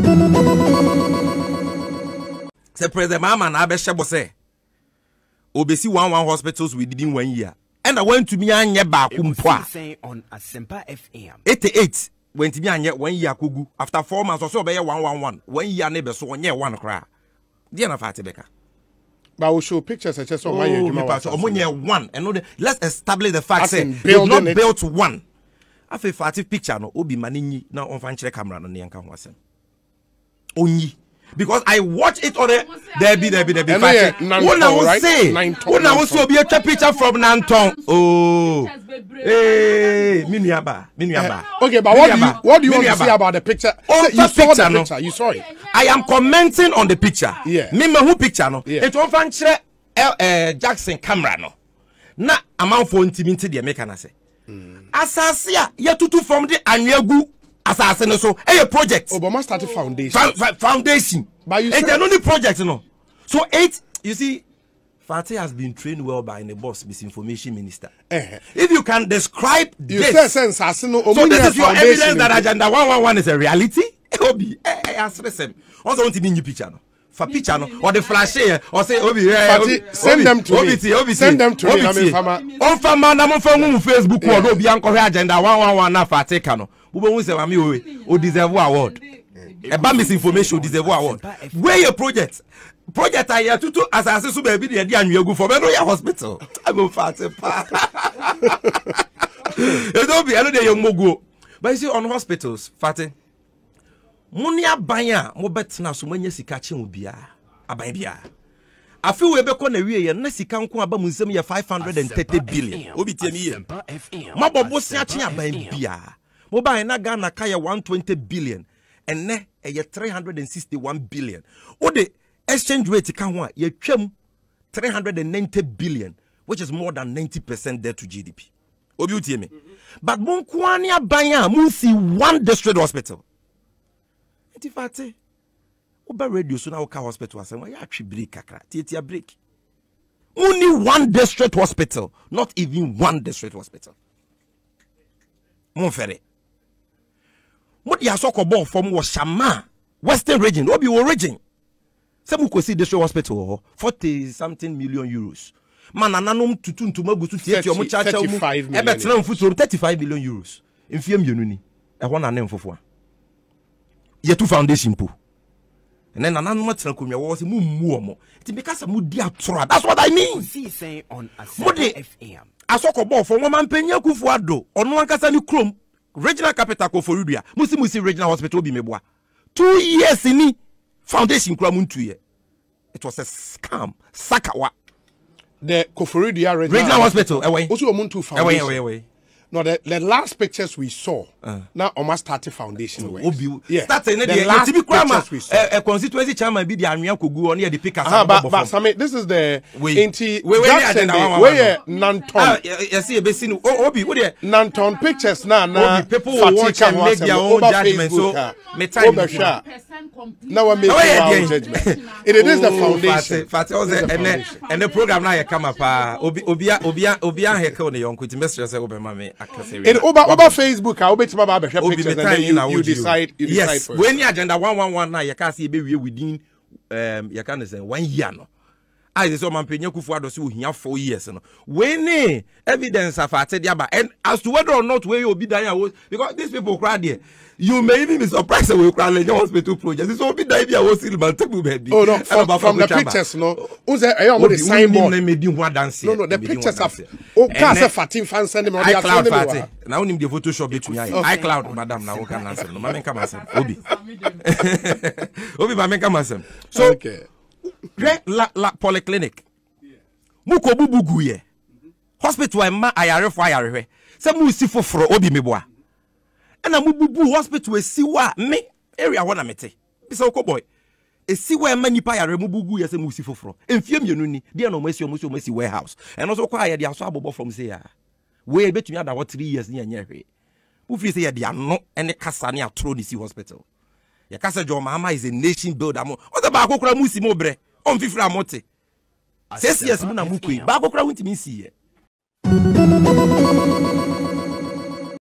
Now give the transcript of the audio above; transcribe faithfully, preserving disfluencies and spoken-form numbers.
Say President Mama na abeshebo say obesi one one hospitals within one year. And I went to me anye ba kumpoa on ASEMPA F M. eighty-eight went to me anye one year kugu after four months or so be one one one. One year neighbor so one year one cry. Dear na Fatibeka. But we'll show pictures such as my one and let's establish the fact say they've not built one. Afi Fatih picture no obi manini na on fan camera no ne yanka ho asem. Onyi. Because I watch it on the there be there be there be fact. What I will say, what I will say be a picture from Nanton. Oh, hey, Miniaba, Miniaba. Okay, but what do you what do you want to say about the picture? You saw the picture, you saw it. I am commenting on the picture. Yeah. Me who picture no? It on fan uh Jackson camera no. Na amount for intimate the American say. Asasia ya tutu from the Anyagu. Assassin so a project. Obama started foundation. Fa foundation. But you said the only project, you know. So eight, you see, Fatih has been trained well by the boss, misinformation minister. Uh-huh. If you can describe you this, sense, so this is your evidence that agenda one one one is a reality. Obi, I ask them. Also, want to be new picture. For picture no, or the flash here, or say Obi, Fatih, send them to me. Send them to me. On fama, na mo famu Facebook or Obi anko agenda one one one na Fatih kano. Who say mami o deserve award. About misinformation deserve award. Where your project? Project I to to as I say baby the dey anwegu for me no your hospital. I go fat pa. E don't be eno dey young mogo. But you see on hospitals, Fatih. Money abanya mo betna so manya sika che obia. Aban bia. Afi we be ko na wie ye na sika nko aba mu nsem ye five hundred thirty billion. Obi tie mi ye. Mabobo sia che aban bia. Mobile na Ghana kaya one hundred twenty billion and ne a three hundred sixty-one billion. O the exchange rate can one ye twem three hundred ninety billion, which is more than ninety percent there to G D P. Obi utie me. But mon kwani abanya mun see one district hospital. Enti fate. Oba radio so na oka hospital asem ya atwi break kakra. Tietia break. Only one district hospital, not even one district hospital. Mon fere. What ya so ball from was Shama, Western region, Obi region. Some who see this hospital forty something million euros. Man, ananum tutun to Magu to thirty-five million. thirty-five million euros. In Fiam Ununi, I want a name for four. Ye two foundation po. And then another much was a more. Because I'm dia tra. That's what I mean. See on ASEMPA F M. I saw ball from one man penya kufuado on one casani chrome. Regional capital Koforudia, Musi Musi Regional Hospital be meboa. Two years in foundation kramun two year. It was a scam. Sakawa. The Koforudia Regional, Regional Hospital. Away. Also Omuntu Foundation. Away, away, away. No, the, the last pictures we saw, uh. now almost started foundation. Oh, yeah. Starting the, the last pictures we saw. A constituency chairman be the Amiya Kugu on the pickers. But, but Sammy, this is the anti Jackson where Nanton. You see a basin. Oh, Obi, what are Nanton pictures now? Now people will watch and make their own judgment. So, me time. Now I make my own judgment. It is the foundation. And and the program now you come up. Obi Obia Obia Obia Heko the young with Mistress Obama. In over over Facebook, I will bet my pictures and then you, you decide. You yes, decide when the agenda one one one now, you can see baby within um you can say one year no. I say man penya kufuado so here four years no. When evidence have attended about and as to whether or not where you be there because these people cry there. You may even be surprised that we cry in your hospital project. It's all be there I was still man table baby. Oh no, from, from, from the pictures no. Who's there? I am the signboard. No no, the pictures have. Oh, can't say Fatim fan send them on the iCloud Fatih. Now him the Photoshop between iCloud madam now can answer. No man come answer. Obi. Obi man come answer. So okay. La la polyclinic. Muko bubugu ye. Hospital ma ayare fo ayare. Se mu si foforo obi meboa. And a mububu hospital we see wa me area one amete. Bisa oko boy. E si wa mani pa yare mububu ye se mu si foforo. Enfie mienu ni dia no masi omo so masi warehouse. And also kwa ye dia so abobo from say ya. We betumi ada what three years ni anya hwe. Who feel say ye dia no ene kasa ni atro ni si hospital. Ye kasa jo mama is a nation builder mo. O the ba akokura mu si mo bre. On fifra mote. Six years mu na mu kwe. Ba akokura wuntimi si ye.